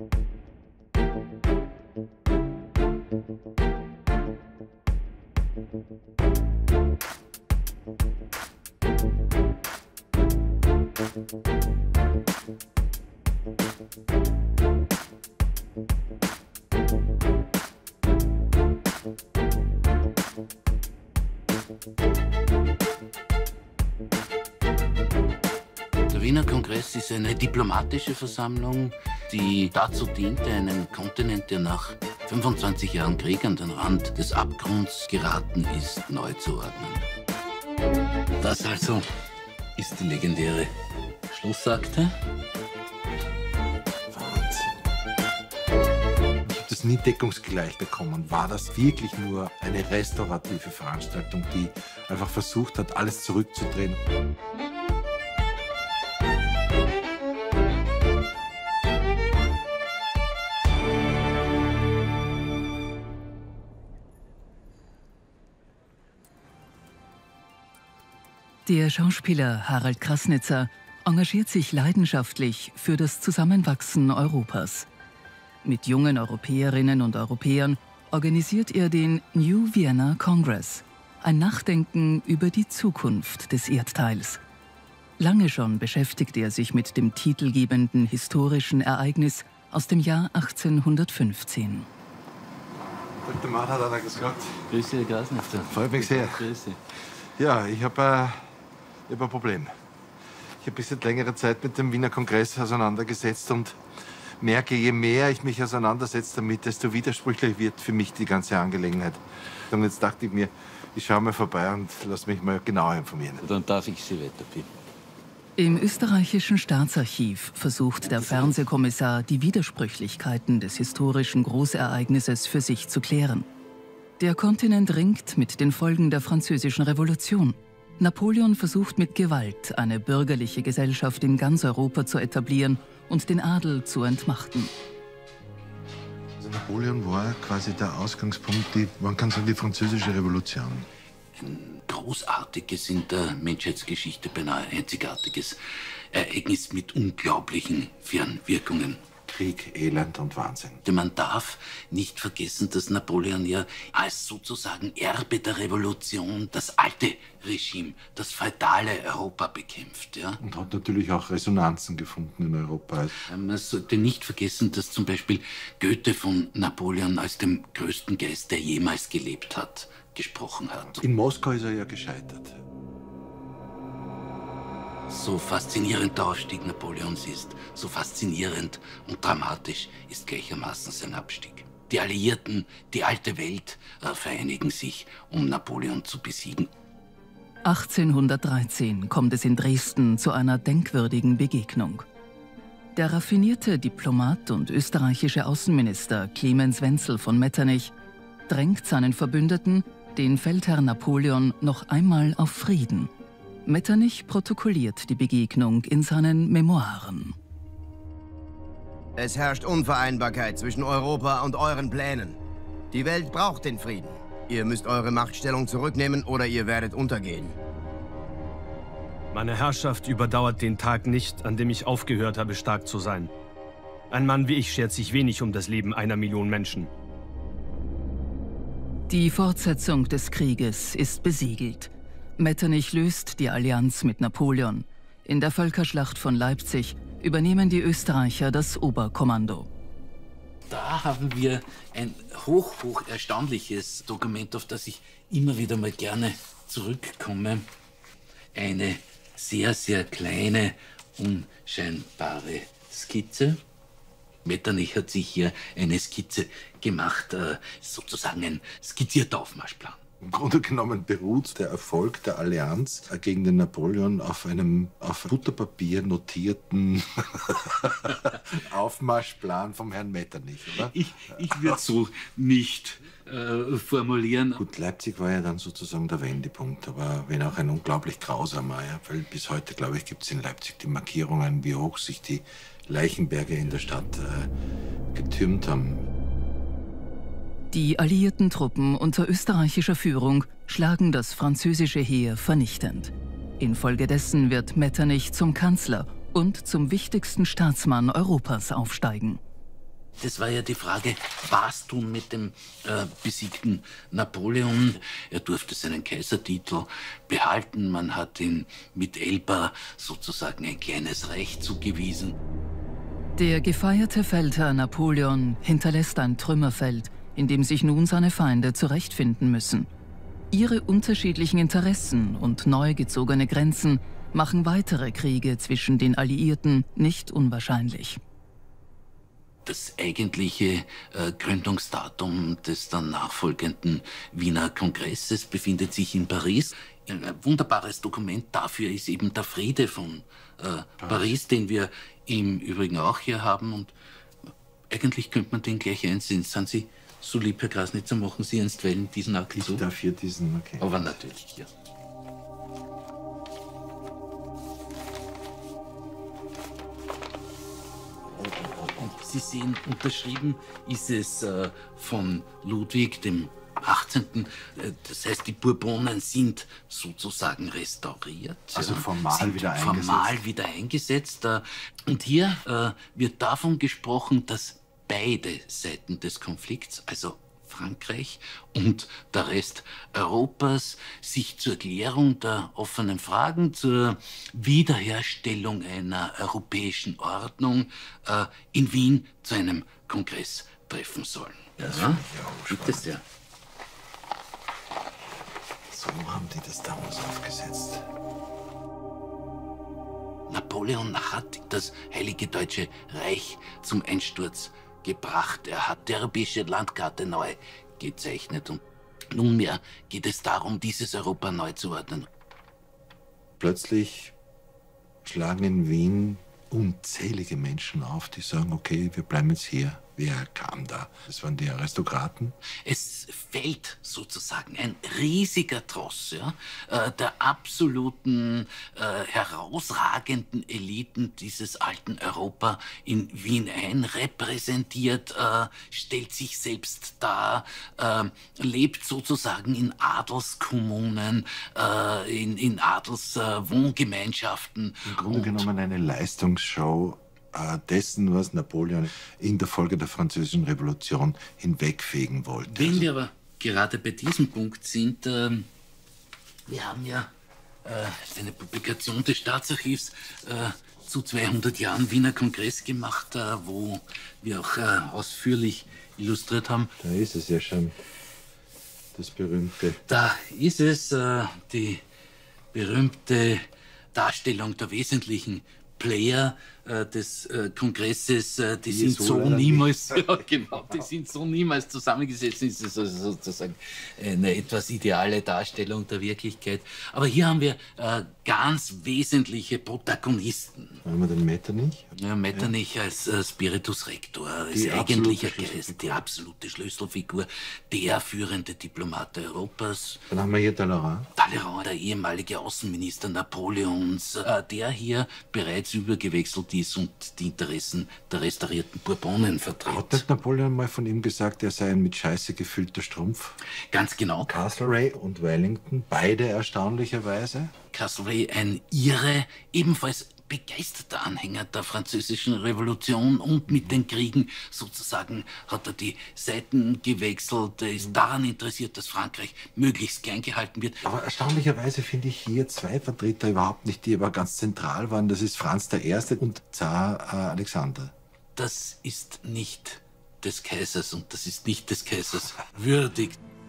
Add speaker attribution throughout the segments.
Speaker 1: Der Wiener Kongress ist eine diplomatische Versammlung, die dazu diente, einen Kontinent, der nach 25 Jahren Krieg an den Rand des Abgrunds geraten ist, neu zu ordnen. Das also ist die legendäre Schlussakte.
Speaker 2: Das nie deckungsgleich bekommen. War das wirklich nur eine restaurative Veranstaltung, die einfach versucht hat, alles zurückzudrehen?
Speaker 3: Der Schauspieler Harald Krasnitzer engagiert sich leidenschaftlich für das Zusammenwachsen Europas. Mit jungen Europäerinnen und Europäern organisiert er den New Vienna Congress, ein Nachdenken über die Zukunft des Erdteils. Lange schon beschäftigt er sich mit dem titelgebenden historischen Ereignis aus dem Jahr 1815.
Speaker 2: Der Mann hat einer gesagt.
Speaker 1: Grüß Sie, Herr Krasnitzer.
Speaker 2: Freut mich sehr.
Speaker 1: Grüß Sie.
Speaker 2: Ja, ich hab ein Problem. Ich habe mich seit längerer Zeit mit dem Wiener Kongress auseinandergesetzt und merke, je mehr ich mich auseinandersetze damit, desto widersprüchlicher wird für mich die ganze Angelegenheit. Und jetzt dachte ich mir, ich schaue mal vorbei und lasse mich mal genauer informieren.
Speaker 1: Dann darf ich Sie weiterbitten.
Speaker 3: Im österreichischen Staatsarchiv versucht der Fernsehkommissar, die Widersprüchlichkeiten des historischen Großereignisses für sich zu klären. Der Kontinent ringt mit den Folgen der Französischen Revolution. Napoleon versucht mit Gewalt, eine bürgerliche Gesellschaft in ganz Europa zu etablieren und den Adel zu entmachten.
Speaker 2: Also Napoleon war quasi der Ausgangspunkt, man kann sagen, die Französische Revolution.
Speaker 1: Ein großartiges, in der Menschheitsgeschichte beinahe einzigartiges Ereignis mit unglaublichen Fernwirkungen.
Speaker 2: Krieg, Elend und Wahnsinn.
Speaker 1: Man darf nicht vergessen, dass Napoleon ja als sozusagen Erbe der Revolution das alte Regime, das feudale Europa bekämpft. Ja?
Speaker 2: Und hat natürlich auch Resonanzen gefunden in Europa.
Speaker 1: Man sollte nicht vergessen, dass zum Beispiel Goethe von Napoleon als dem größten Geist, der jemals gelebt hat, gesprochen hat.
Speaker 2: In Moskau ist er ja gescheitert.
Speaker 1: So faszinierend der Aufstieg Napoleons ist, so faszinierend und dramatisch ist gleichermaßen sein Abstieg. Die Alliierten, die alte Welt, vereinigen sich, um Napoleon zu besiegen.
Speaker 3: 1813 kommt es in Dresden zu einer denkwürdigen Begegnung. Der raffinierte Diplomat und österreichische Außenminister Clemens Wenzel von Metternich drängt seinen Verbündeten, den Feldherrn Napoleon, noch einmal auf Frieden. Metternich protokolliert die Begegnung in seinen Memoiren.
Speaker 4: Es herrscht Unvereinbarkeit zwischen Europa und euren Plänen. Die Welt braucht den Frieden. Ihr müsst eure Machtstellung zurücknehmen oder ihr werdet untergehen.
Speaker 5: Meine Herrschaft überdauert den Tag nicht, an dem ich aufgehört habe, stark zu sein. Ein Mann wie ich schert sich wenig um das Leben 1 Million Menschen.
Speaker 3: Die Fortsetzung des Krieges ist besiegelt. Metternich löst die Allianz mit Napoleon. In der Völkerschlacht von Leipzig übernehmen die Österreicher das Oberkommando.
Speaker 1: Da haben wir ein hoch erstaunliches Dokument, auf das ich immer wieder mal gerne zurückkomme. Eine sehr kleine, unscheinbare Skizze. Metternich hat sich hier eine Skizze gemacht, sozusagen ein skizzierter Aufmarschplan.
Speaker 2: Im Grunde genommen beruht der Erfolg der Allianz gegen den Napoleon auf einem auf Butterpapier notierten Aufmarschplan vom Herrn Metternich, oder?
Speaker 1: Ich würde so nicht formulieren.
Speaker 2: Gut, Leipzig war ja dann sozusagen der Wendepunkt, aber wenn auch ein unglaublich grausamer, ja, weil bis heute, glaube ich, gibt es in Leipzig die Markierungen, wie hoch sich die Leichenberge in der Stadt getürmt haben.
Speaker 3: Die alliierten Truppen unter österreichischer Führung schlagen das französische Heer vernichtend. Infolgedessen wird Metternich zum Kanzler und zum wichtigsten Staatsmann Europas aufsteigen.
Speaker 1: Das war ja die Frage, was tun mit dem besiegten Napoleon. Er durfte seinen Kaisertitel behalten. Man hat ihm mit Elba sozusagen ein kleines Reich zugewiesen.
Speaker 3: Der gefeierte Feldherr Napoleon hinterlässt ein Trümmerfeld, in dem sich nun seine Feinde zurechtfinden müssen. Ihre unterschiedlichen Interessen und neu gezogene Grenzen machen weitere Kriege zwischen den Alliierten nicht unwahrscheinlich.
Speaker 1: Das eigentliche Gründungsdatum des dann nachfolgenden Wiener Kongresses befindet sich in Paris. Ein wunderbares Dokument dafür ist eben der Friede von Paris, den wir im Übrigen auch hier haben. Und eigentlich könnte man den gleich einsehen. Sind Sie so lieb, Herr Krasnitzer, machen Sie einstweilen diesen Akt so?
Speaker 2: Ich darf hier diesen, okay.
Speaker 1: Aber natürlich hier. Sie sehen, unterschrieben ist es von Ludwig dem 18. Das heißt, die Bourbonen sind sozusagen restauriert.
Speaker 2: Also formal wieder eingesetzt.
Speaker 1: Formal wieder eingesetzt. Und hier wird davon gesprochen, dass beide Seiten des Konflikts, also Frankreich und der Rest Europas, sich zur Klärung der offenen Fragen, zur Wiederherstellung einer europäischen Ordnung in Wien zu einem Kongress treffen sollen. Ja, bitte sehr.
Speaker 2: So haben die das damals aufgesetzt.
Speaker 1: Napoleon hat das Heilige Deutsche Reich zum Einsturz gebracht. Er hat die europäische Landkarte neu gezeichnet und nunmehr geht es darum, dieses Europa neu zu ordnen.
Speaker 2: Plötzlich schlagen in Wien unzählige Menschen auf, die sagen, okay, wir bleiben jetzt hier. Wer kam da? Das waren die Aristokraten.
Speaker 1: Es fällt sozusagen ein riesiger Tross der absoluten, herausragenden Eliten dieses alten Europa in Wien ein, repräsentiert, stellt sich selbst dar, lebt sozusagen in Adelskommunen, in Adelswohngemeinschaften.
Speaker 2: Im Grunde genommen eine Leistungsshow dessen, was Napoleon in der Folge der Französischen Revolution hinwegfegen wollte.
Speaker 1: Wenn wir aber gerade bei diesem Punkt sind, wir haben ja eine Publikation des Staatsarchivs zu 200 Jahren Wiener Kongress gemacht, wo wir auch ausführlich illustriert haben.
Speaker 2: Da ist es ja schon, das berühmte.
Speaker 1: Da ist es, die berühmte Darstellung der wesentlichen Player des Kongresses, die sind so niemals, ja, genau, die sind so niemals zusammengesetzt. Das ist also sozusagen eine etwas ideale Darstellung der Wirklichkeit. Aber hier haben wir ganz wesentliche Protagonisten.
Speaker 2: Haben wir den Metternich?
Speaker 1: Ja, Metternich als Spiritus Rector, als eigentlicher Geist, die absolute Schlüsselfigur, der führende Diplomat Europas.
Speaker 2: Dann haben wir hier Talleyrand.
Speaker 1: Talleyrand, der ehemalige Außenminister Napoleons, der hier bereits übergewechselt ist und die Interessen der restaurierten Bourbonen vertritt.
Speaker 2: Hat nicht Napoleon mal von ihm gesagt, er sei ein mit Scheiße gefüllter Strumpf?
Speaker 1: Ganz genau.
Speaker 2: Castlereagh und Wellington, beide erstaunlicherweise.
Speaker 1: Castlereagh, ein Ire, ebenfalls begeisterter Anhänger der Französischen Revolution und mit den Kriegen sozusagen hat er die Seiten gewechselt. Er ist daran interessiert, dass Frankreich möglichst klein gehalten wird.
Speaker 2: Aber erstaunlicherweise finde ich hier zwei Vertreter überhaupt nicht, die aber ganz zentral waren. Das ist Franz I. und Zar Alexander.
Speaker 1: Das ist nicht des Kaisers und das ist nicht des Kaisers würdig.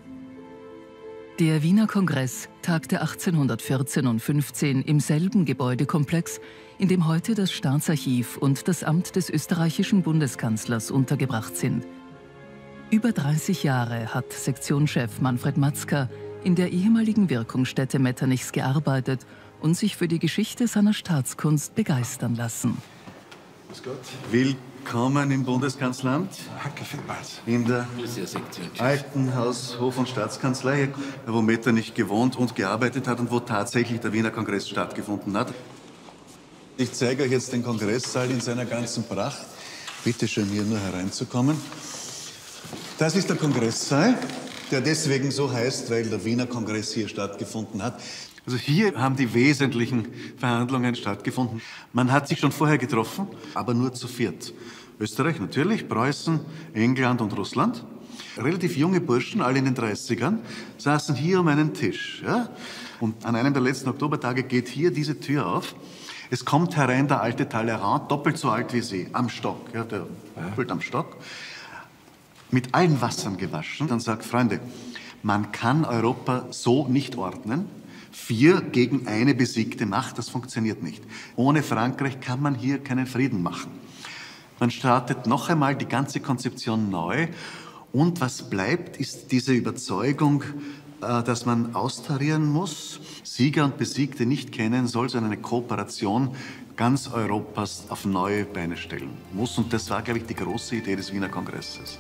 Speaker 3: Der Wiener Kongress tagte 1814 und 15 im selben Gebäudekomplex, in dem heute das Staatsarchiv und das Amt des österreichischen Bundeskanzlers untergebracht sind. Über 30 Jahre hat Sektionschef Manfred Matzka in der ehemaligen Wirkungsstätte Metternichs gearbeitet und sich für die Geschichte seiner Staatskunst begeistern lassen.
Speaker 2: Grüß Gott.
Speaker 6: Willkommen im Bundeskanzleramt.
Speaker 2: Danke vielmals.
Speaker 6: In der alten Haus-, Hof- und Staatskanzlei, wo Metternich gewohnt und gearbeitet hat und wo tatsächlich der Wiener Kongress stattgefunden hat. Ich zeige euch jetzt den Kongresssaal in seiner ganzen Pracht. Bitte schön, hier nur hereinzukommen. Das ist der Kongresssaal, der deswegen so heißt, weil der Wiener Kongress hier stattgefunden hat. Also hier haben die wesentlichen Verhandlungen stattgefunden. Man hat sich schon vorher getroffen, aber nur zu viert. Österreich natürlich, Preußen, England und Russland. Relativ junge Burschen, alle in den 30ern, saßen hier um einen Tisch. Ja? Und an einem der letzten Oktobertage geht hier diese Tür auf. Es kommt herein der alte Talleyrand, doppelt so alt wie Sie, am Stock. Ja, der doppelt am Stock. Mit allen Wassern gewaschen. Dann sagt, Freunde, man kann Europa so nicht ordnen. 4 gegen eine besiegte Macht, das funktioniert nicht. Ohne Frankreich kann man hier keinen Frieden machen. Man startet noch einmal die ganze Konzeption neu. Und was bleibt, ist diese Überzeugung, dass man austarieren muss, Sieger und Besiegte nicht kennen soll, sondern eine Kooperation ganz Europas auf neue Beine stellen muss. Und das war, glaube ich, die große Idee des Wiener Kongresses.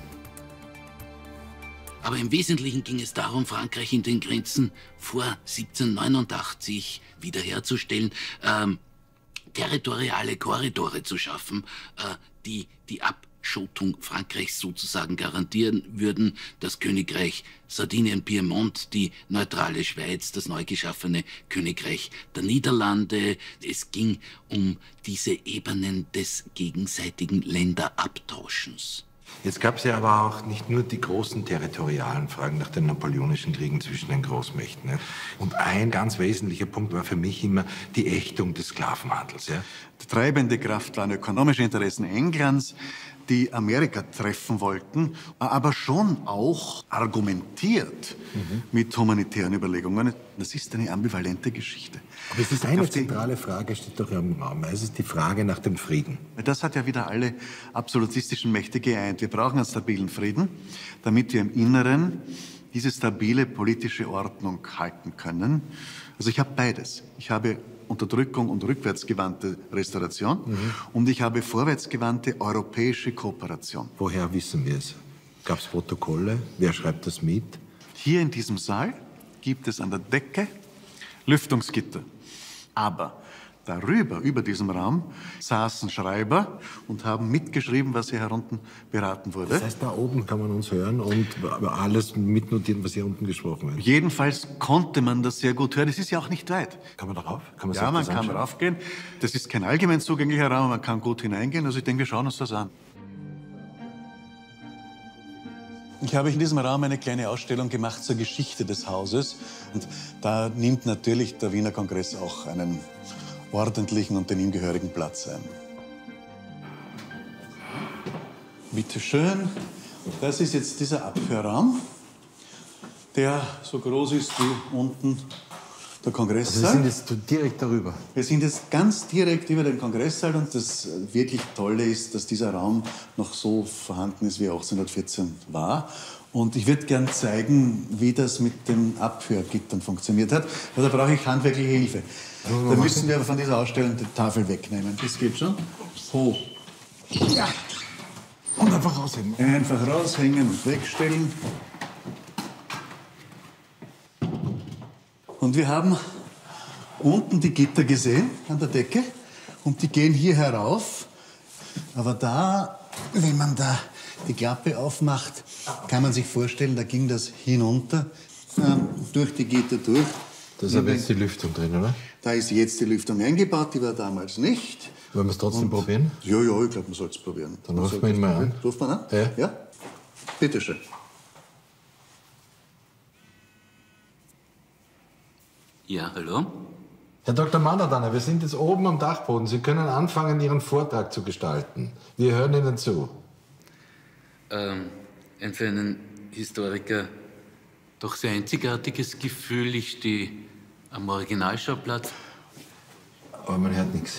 Speaker 1: Aber im Wesentlichen ging es darum, Frankreich in den Grenzen vor 1789 wiederherzustellen, territoriale Korridore zu schaffen, die Abschottung Frankreichs sozusagen garantieren würden. Das Königreich Sardinien-Piemont, die neutrale Schweiz, das neu geschaffene Königreich der Niederlande. Es ging um diese Ebenen des gegenseitigen Länderabtauschens.
Speaker 2: Jetzt gab es ja aber auch nicht nur die großen territorialen Fragen nach den napoleonischen Kriegen zwischen den Großmächten. Ne? Und ein ganz wesentlicher Punkt war für mich immer die Ächtung des Sklavenhandels. Ja?
Speaker 6: Die treibende Kraft waren ökonomische Interessen Englands, die Amerika treffen wollten, aber schon auch argumentiert mit humanitären Überlegungen. Das ist eine ambivalente Geschichte.
Speaker 2: Aber es ist eine zentrale Frage, steht doch im Raum. Es ist die Frage nach dem Frieden.
Speaker 6: Das hat ja wieder alle absolutistischen Mächte geeint. Wir brauchen einen stabilen Frieden, damit wir im Inneren diese stabile politische Ordnung halten können. Also ich habe beides. Ich habe Unterdrückung und rückwärtsgewandte Restauration und ich habe vorwärtsgewandte europäische Kooperation.
Speaker 2: Woher wissen wir es? Gab es Protokolle? Wer schreibt das mit?
Speaker 6: Hier in diesem Saal gibt es an der Decke Lüftungsgitter. Aber darüber, über diesem Raum, saßen Schreiber und haben mitgeschrieben, was hier herunten beraten wurde.
Speaker 2: Das heißt, da oben kann man uns hören und alles mitnotieren, was hier unten gesprochen wird.
Speaker 6: Jedenfalls konnte man das sehr gut hören. Es ist ja auch nicht weit.
Speaker 2: Kann man darauf?
Speaker 6: Ja, man kann raufgehen. Das ist kein allgemein zugänglicher Raum, man kann gut hineingehen. Also ich denke, wir schauen uns das an. Ich habe in diesem Raum eine kleine Ausstellung gemacht zur Geschichte des Hauses. Und da nimmt natürlich der Wiener Kongress auch einen ordentlichen und den ihm gehörigen Platz ein. Bitte schön. Das ist jetzt dieser Abhörraum, der so groß ist wie unten der Kongresssaal.
Speaker 2: Also wir sind jetzt direkt darüber.
Speaker 6: Wir sind jetzt ganz direkt über den Kongresssaal und das wirklich Tolle ist, dass dieser Raum noch so vorhanden ist, wie er 1814 war. Und ich würde gern zeigen, wie das mit den Abhörgittern funktioniert hat. Also da brauche ich handwerkliche Hilfe. Da müssen wir aber von dieser Ausstellung die Tafel wegnehmen. Das geht schon. Hoch.
Speaker 2: Ja. Und einfach raushängen.
Speaker 6: Einfach raushängen und wegstellen. Und wir haben unten die Gitter gesehen an der Decke. Und die gehen hier herauf. Aber da, wenn man da die Klappe aufmacht, kann man sich vorstellen, da ging das hinunter, durch die Gitter durch.
Speaker 2: Da ist aber jetzt die Lüftung drin, oder?
Speaker 6: Da ist jetzt die Lüftung eingebaut, die war damals nicht.
Speaker 2: Wollen wir es trotzdem probieren?
Speaker 6: Ja, ich glaube, man soll es probieren.
Speaker 2: Dann rufen wir ihn mal an.
Speaker 6: Ruft man an?
Speaker 2: Ja.
Speaker 6: Ja? Bitte schön.
Speaker 1: Ja, hallo?
Speaker 2: Herr Dr. Mannerdanner, wir sind jetzt oben am Dachboden. Sie können anfangen, Ihren Vortrag zu gestalten. Wir hören Ihnen zu.
Speaker 1: Ein für einen Historiker doch sehr einzigartiges Gefühl. Ich stehe am Originalschauplatz.
Speaker 2: Aber man hört nichts.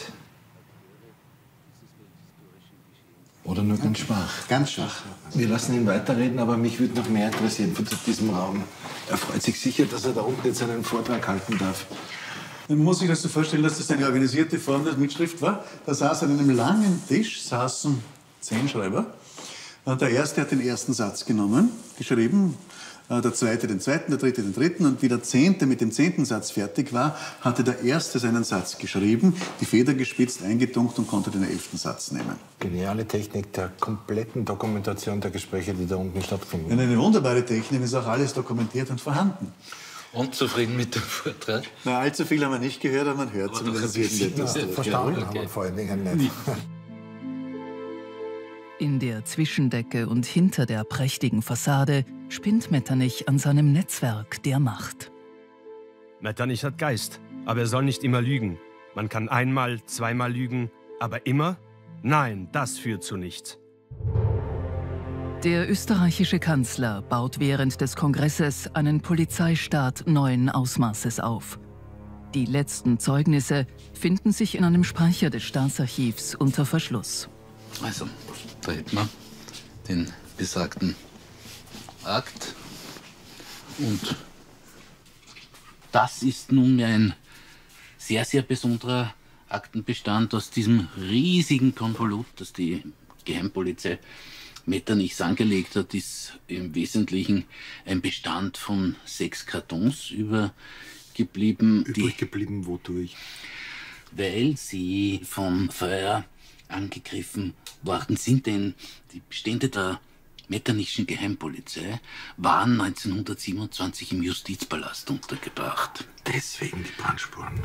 Speaker 2: Oder nur ganz schwach.
Speaker 6: Ganz schwach.
Speaker 2: Wir lassen ihn weiterreden, aber mich würde noch mehr interessieren von diesem Raum. Er freut sich sicher, dass er da unten jetzt einen Vortrag halten darf.
Speaker 6: Man muss sich das so vorstellen, dass das eine organisierte Form der Mitschrift war. Da saß an einem langen Tisch, saßen 10 Schreiber. Der erste hat den ersten Satz genommen, geschrieben, der zweite den zweiten, der dritte den dritten. Und wie der Zehnte mit dem 10. Satz fertig war, hatte der erste seinen Satz geschrieben, die Feder gespitzt, eingetunkt und konnte den 11. Satz nehmen.
Speaker 2: Geniale Technik der kompletten Dokumentation der Gespräche, die da unten stattfinden.
Speaker 6: Eine wunderbare Technik, ist auch alles dokumentiert und vorhanden.
Speaker 1: unzufrieden mit dem Vortrag?
Speaker 6: Na, allzu viel haben wir nicht gehört, aber man hört zumindest irgendetwas.
Speaker 7: Verstanden haben wir vor allen Dingen nicht.
Speaker 3: In der Zwischendecke und hinter der prächtigen Fassade spinnt Metternich an seinem Netzwerk der Macht.
Speaker 5: Metternich hat Geist, aber er soll nicht immer lügen. Man kann einmal, zweimal lügen, aber immer? Nein, das führt zu nichts.
Speaker 3: Der österreichische Kanzler baut während des Kongresses einen Polizeistaat neuen Ausmaßes auf. Die letzten Zeugnisse finden sich in einem Speicher des Staatsarchivs unter Verschluss.
Speaker 1: Also, da hätten wir den besagten Akt. Und das ist nunmehr ein sehr, sehr besonderer Aktenbestand aus diesem riesigen Konvolut, das die Geheimpolizei Metternichs angelegt hat, ist im Wesentlichen ein Bestand von 6 Kartons übergeblieben.
Speaker 2: Übrig wodurch?
Speaker 1: Weil sie vom Feuer angegriffen worden sind, denn die Bestände der Metternichschen Geheimpolizei waren 1927 im Justizpalast untergebracht.
Speaker 2: Deswegen die Brandspuren.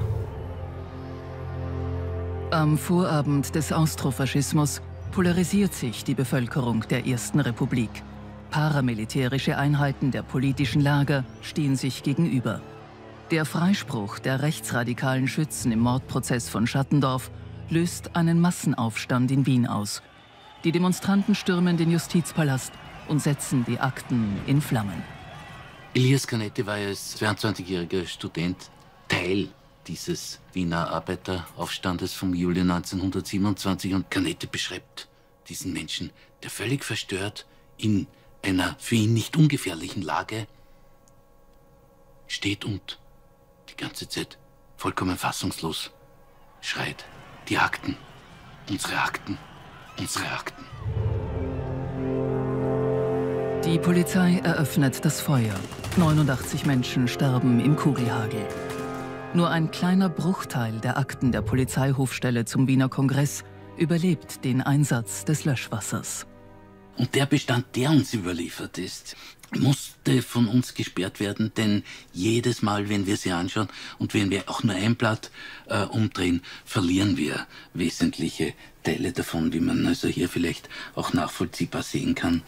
Speaker 3: Am Vorabend des Austrofaschismus polarisiert sich die Bevölkerung der Ersten Republik. Paramilitärische Einheiten der politischen Lager stehen sich gegenüber. Der Freispruch der rechtsradikalen Schützen im Mordprozess von Schattendorf löst einen Massenaufstand in Wien aus. Die Demonstranten stürmen den Justizpalast und setzen die Akten in Flammen.
Speaker 1: Elias Canetti war als 22-jähriger Student Teil dieses Wiener Arbeiteraufstandes vom Juli 1927 und Canetti beschreibt diesen Menschen, der völlig verstört in einer für ihn nicht ungefährlichen Lage steht und die ganze Zeit vollkommen fassungslos schreit: Die Akten, unsere Akten, unsere Akten.
Speaker 3: Die Polizei eröffnet das Feuer. 89 Menschen sterben im Kugelhagel. Nur ein kleiner Bruchteil der Akten der Polizeihofstelle zum Wiener Kongress überlebt den Einsatz des Löschwassers.
Speaker 1: Und der Bestand, der uns überliefert ist, musste von uns gesperrt werden, denn jedes Mal, wenn wir sie anschauen und wenn wir auch nur ein Blatt umdrehen, verlieren wir wesentliche Teile davon, wie man also hier vielleicht auch nachvollziehbar sehen kann.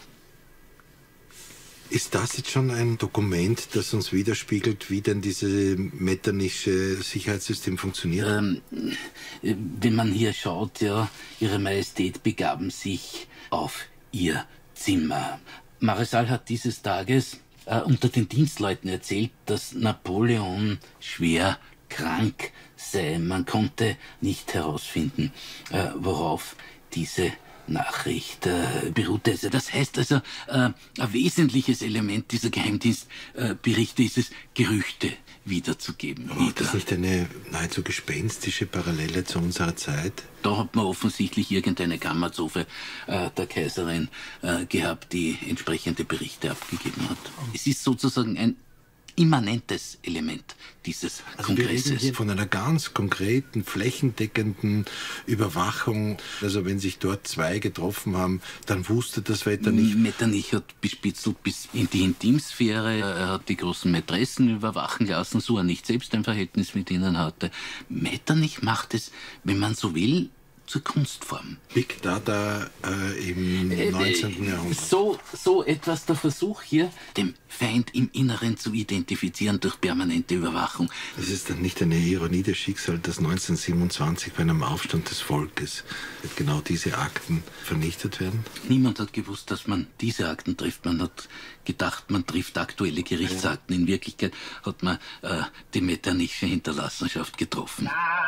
Speaker 2: Ist das jetzt schon ein Dokument, das uns widerspiegelt, wie denn dieses Metternichsche Sicherheitssystem funktioniert?
Speaker 1: Wenn man hier schaut, ja, Ihre Majestät begaben sich auf ihr Zimmer. Mareschal hat dieses Tages unter den Dienstleuten erzählt, dass Napoleon schwer krank sei. Man konnte nicht herausfinden, worauf diese Nachricht beruhte. Also das heißt also, ein wesentliches Element dieser Geheimdienstberichte ist es, Gerüchte wiederzugeben.
Speaker 2: Ist das nicht eine nahezu gespenstische Parallele zu unserer Zeit?
Speaker 1: Da hat man offensichtlich irgendeine Kammerzofe der Kaiserin gehabt, die entsprechende Berichte abgegeben hat. Es ist sozusagen ein immanentes Element dieses Kongresses.
Speaker 2: Wir reden hier von einer ganz konkreten, flächendeckenden Überwachung. Also wenn sich dort 2 getroffen haben, dann wusste das Metternich.
Speaker 1: Metternich hat bespitzelt bis in die Intimsphäre. Er hat die großen Mätressen überwachen lassen, so er nicht selbst ein Verhältnis mit ihnen hatte. Metternich macht es, wenn man so will, zur Kunstform.
Speaker 2: Big Data im 19. Jahrhundert.
Speaker 1: So etwas der Versuch hier, dem Feind im Inneren zu identifizieren durch permanente Überwachung.
Speaker 2: Es ist dann nicht eine Ironie des Schicksals, dass 1927 bei einem Aufstand des Volkes genau diese Akten vernichtet werden?
Speaker 1: Niemand hat gewusst, dass man diese Akten trifft. Man hat gedacht, man trifft aktuelle Gerichtsakten. In Wirklichkeit hat man die Metternichsche Hinterlassenschaft getroffen.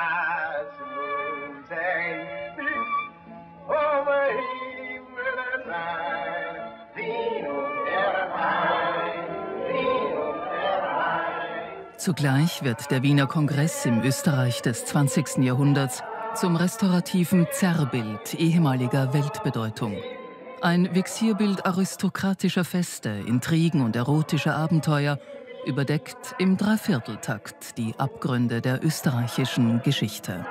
Speaker 3: Zugleich wird der Wiener Kongress im Österreich des 20. Jahrhunderts zum restaurativen Zerrbild ehemaliger Weltbedeutung. Ein Vexierbild aristokratischer Feste, Intrigen und erotischer Abenteuer überdeckt im Dreivierteltakt die Abgründe der österreichischen Geschichte.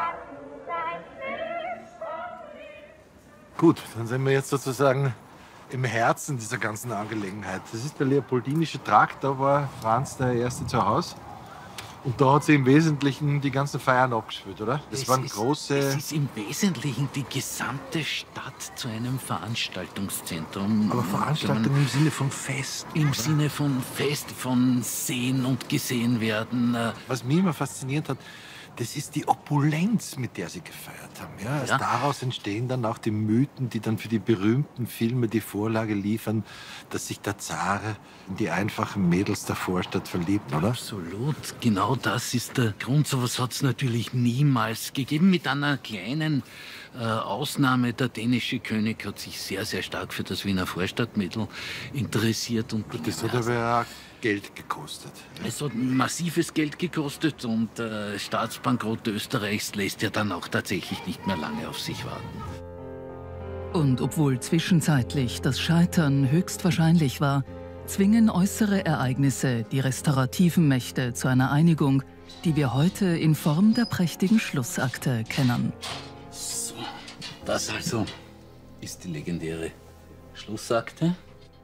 Speaker 2: Gut, dann sind wir jetzt sozusagen im Herzen dieser ganzen Angelegenheit. Das ist der Leopoldinische Trakt, da war Franz der Erste zu Hause. Und da hat sie im Wesentlichen die ganzen Feiern abgespielt, oder? Das waren große...
Speaker 1: Es ist im Wesentlichen die gesamte Stadt zu einem Veranstaltungszentrum.
Speaker 2: Aber Veranstaltung im Sinne von Fest.
Speaker 1: Im Sinne von Fest, von sehen und gesehen werden.
Speaker 2: Was mich immer fasziniert hat, das ist die Opulenz, mit der sie gefeiert haben. Ja? Also daraus entstehen dann auch die Mythen, die dann für die berühmten Filme die Vorlage liefern, dass sich der Zar in die einfachen Mädels der Vorstadt verliebt, oder?
Speaker 1: Absolut, genau das ist der Grund. So etwas hat es natürlich niemals gegeben, mit einer kleinen Ausnahme. Der dänische König hat sich sehr, sehr stark für das Wiener Vorstadtmädel interessiert. Und
Speaker 2: das hat aber auch Geld gekostet.
Speaker 1: Es hat massives Geld gekostet und Staatsbankrott Österreichs lässt ja dann auch tatsächlich nicht mehr lange auf sich warten.
Speaker 3: Und obwohl zwischenzeitlich das Scheitern höchstwahrscheinlich war, zwingen äußere Ereignisse die restaurativen Mächte zu einer Einigung, die wir heute in Form der prächtigen Schlussakte kennen.
Speaker 1: So, das also ist die legendäre Schlussakte.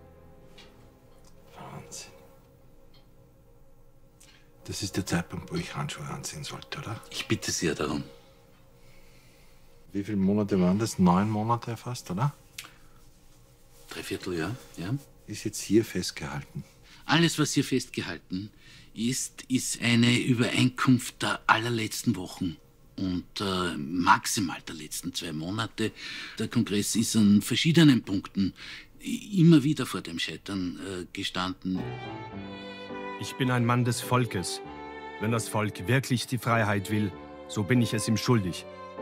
Speaker 2: Wahnsinn. Das ist der Zeitpunkt, wo ich Handschuhe anziehen sollte, oder?
Speaker 1: Ich bitte sehr darum.
Speaker 2: Wie viele Monate waren das? 9 Monate fast, oder?
Speaker 1: 3/4 Jahr, ja.
Speaker 2: Ist jetzt hier festgehalten.
Speaker 1: Alles, was hier festgehalten ist, ist eine Übereinkunft der allerletzten Wochen und maximal der letzten 2 Monate. Der Kongress ist an verschiedenen Punkten immer wieder vor dem Scheitern gestanden.
Speaker 5: Ich bin ein Mann des Volkes. Wenn das Volk wirklich die Freiheit will, so bin ich es ihm schuldig.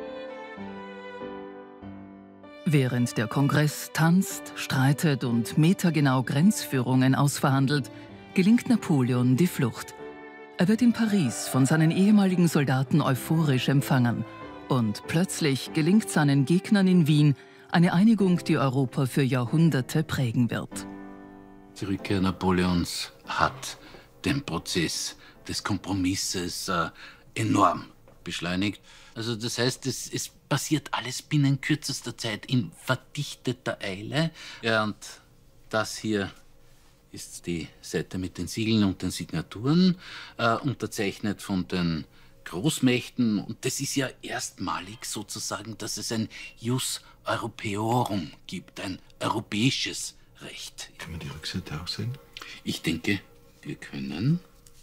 Speaker 3: Während der Kongress tanzt, streitet und metergenau Grenzführungen ausverhandelt, gelingt Napoleon die Flucht. Er wird in Paris von seinen ehemaligen Soldaten euphorisch empfangen. Und plötzlich gelingt seinen Gegnern in Wien eine Einigung, die Europa für Jahrhunderte prägen wird.
Speaker 1: Die Rückkehr Napoleons hat den Prozess des Kompromisses enorm beschleunigt. Also das heißt, es passiert alles binnen kürzester Zeit in verdichteter Eile. Ja, und das hier ist die Seite mit den Siegeln und den Signaturen, unterzeichnet von den Großmächten. Und das ist ja erstmalig sozusagen, dass es ein Jus Europaeorum gibt, ein europäisches Recht.
Speaker 2: Kann man die Rückseite auch sehen?
Speaker 1: Ich denke, wir können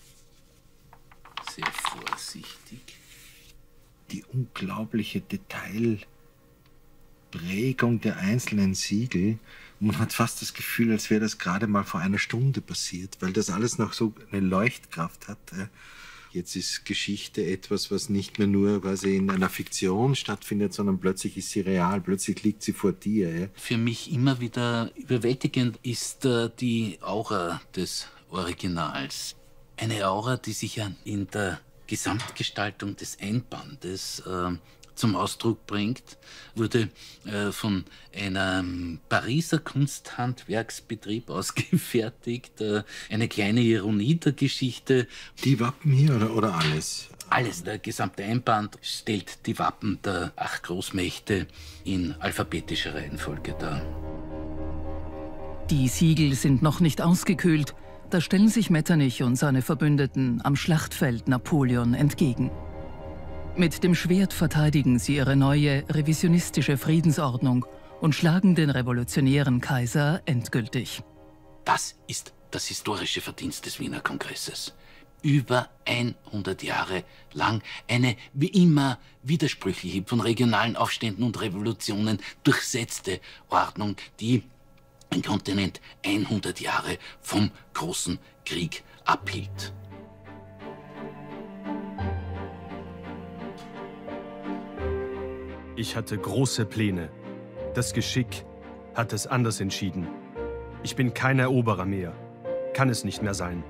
Speaker 1: sehr vorsichtig
Speaker 2: die unglaubliche Detailprägung der einzelnen Siegel. Man hat fast das Gefühl, als wäre das gerade mal vor einer Stunde passiert, weil das alles noch so eine Leuchtkraft hat. Jetzt ist Geschichte etwas, was nicht mehr nur quasi in einer Fiktion stattfindet, sondern plötzlich ist sie real, plötzlich liegt sie vor dir.
Speaker 1: Für mich immer wieder überwältigend ist die Aura des Originals. Eine Aura, die sich ja in der Gesamtgestaltung des Einbandes zum Ausdruck bringt, wurde von einem Pariser Kunsthandwerksbetrieb ausgefertigt. Eine kleine Ironie der Geschichte.
Speaker 2: Die Wappen hier oder alles?
Speaker 1: Alles. Der gesamte Einband stellt die Wappen der 8 Großmächte in alphabetischer Reihenfolge dar.
Speaker 3: Die Siegel sind noch nicht ausgekühlt. Da stellen sich Metternich und seine Verbündeten am Schlachtfeld Napoleon entgegen. Mit dem Schwert verteidigen sie ihre neue revisionistische Friedensordnung und schlagen den revolutionären Kaiser endgültig.
Speaker 1: Das ist das historische Verdienst des Wiener Kongresses. Über 100 Jahre lang eine wie immer widersprüchliche, von regionalen Aufständen und Revolutionen durchsetzte Ordnung, die den Kontinent 100 Jahre vom großen Krieg abhielt.
Speaker 5: Ich hatte große Pläne. Das Geschick hat es anders entschieden. Ich bin kein Eroberer mehr. Kann es nicht mehr sein.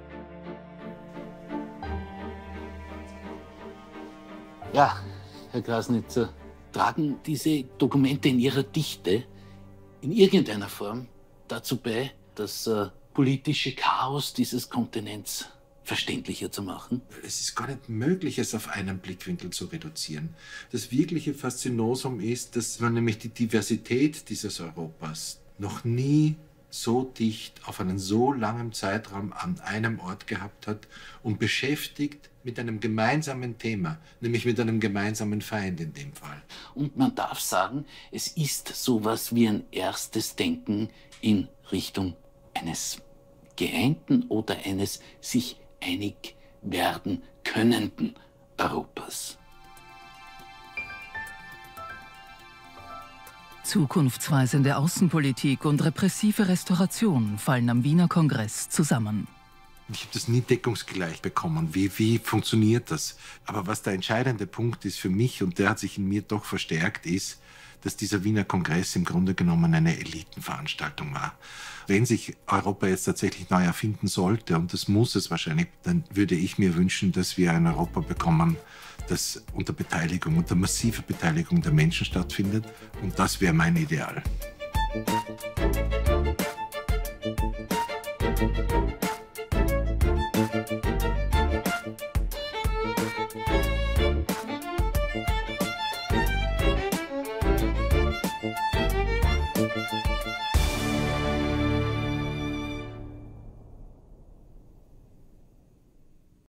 Speaker 1: Ja, Herr Krasnitzer, tragen diese Dokumente in ihrer Dichte in irgendeiner Form dazu bei, das politische Chaos dieses Kontinents verständlicher zu machen?
Speaker 2: Es ist gar nicht möglich, es auf einen Blickwinkel zu reduzieren. Das wirkliche Faszinosum ist, dass man nämlich die Diversität dieses Europas noch nie so dicht auf einen so langen Zeitraum an einem Ort gehabt hat und beschäftigt mit einem gemeinsamen Thema, nämlich mit einem gemeinsamen Feind in dem Fall.
Speaker 1: Und man darf sagen, es ist sowas wie ein erstes Denken in Richtung eines geeinten oder eines sich einig werden könnenden Europas.
Speaker 3: Zukunftsweisende Außenpolitik und repressive Restauration fallen am Wiener Kongress zusammen.
Speaker 2: Ich habe das nie deckungsgleich bekommen. Wie funktioniert das? Aber was der entscheidende Punkt ist für mich, und der hat sich in mir doch verstärkt, ist, dass dieser Wiener Kongress im Grunde genommen eine Elitenveranstaltung war. Wenn sich Europa jetzt tatsächlich neu erfinden sollte, und das muss es wahrscheinlich, dann würde ich mir wünschen, dass wir ein Europa bekommen, das unter Beteiligung, unter massiver Beteiligung der Menschen stattfindet. Und das wäre mein Ideal.